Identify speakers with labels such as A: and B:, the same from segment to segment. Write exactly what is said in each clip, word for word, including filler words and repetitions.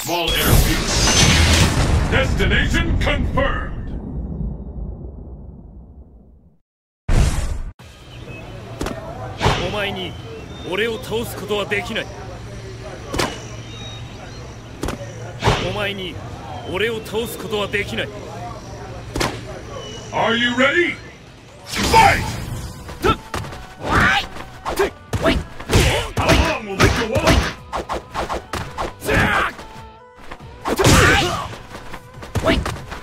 A: small airfield. Destination confirmed.
B: お前に俺を倒すことはできない。お前に俺を倒すことはできない。
A: Are you ready? Fight!
B: Wait!
A: How long will this go on?
B: Wait!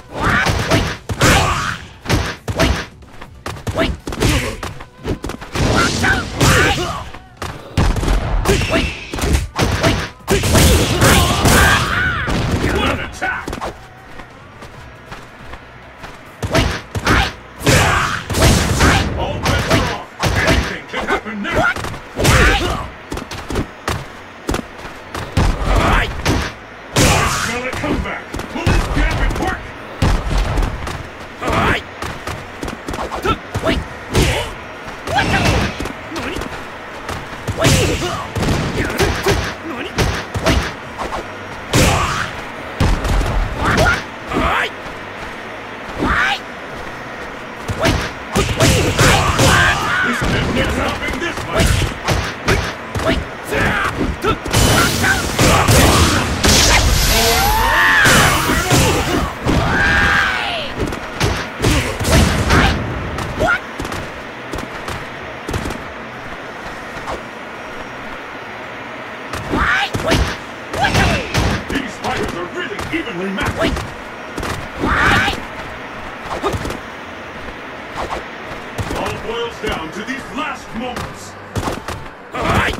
A: Down to these last moments.
B: Alright.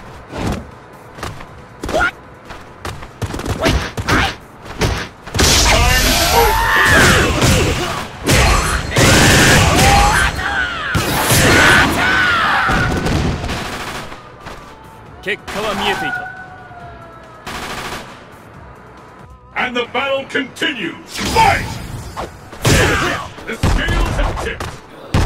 B: What? Wait. I.
A: Time over.
B: 結果は見えていた。
A: And the battle continues. Fight! The scales have tipped.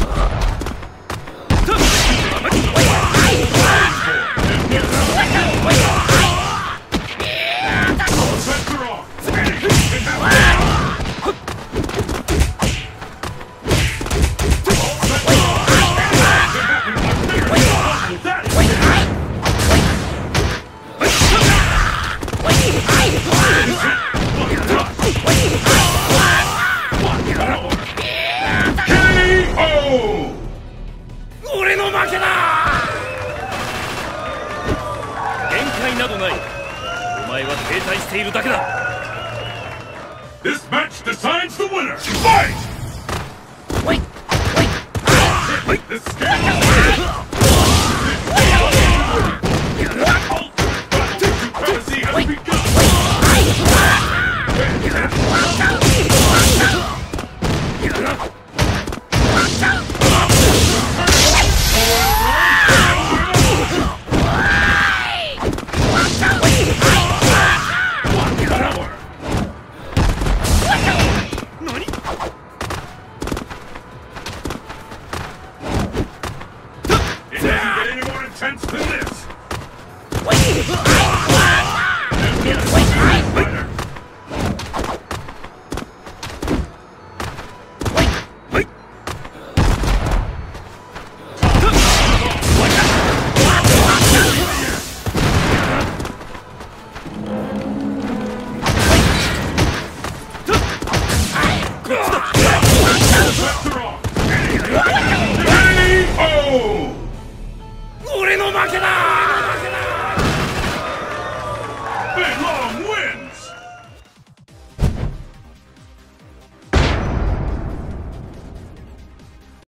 A: This match decides the winner. Fight!
B: Wait! Wait!
A: Wait! The scale! Ultimate battle for supremacy has begun!
B: Ore no make da!